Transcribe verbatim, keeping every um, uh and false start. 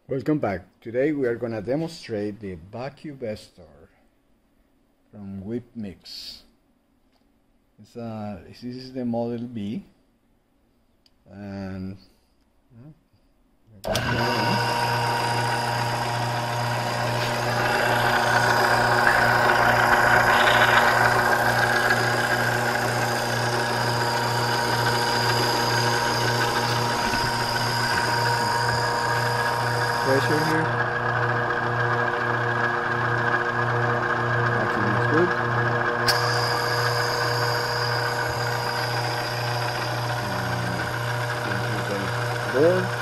Welcome back. Today we are going to demonstrate the Vac-U-Vestor from Whip Mix. It's a, this is the Model B, and pressure here. Vacuum is good. And board.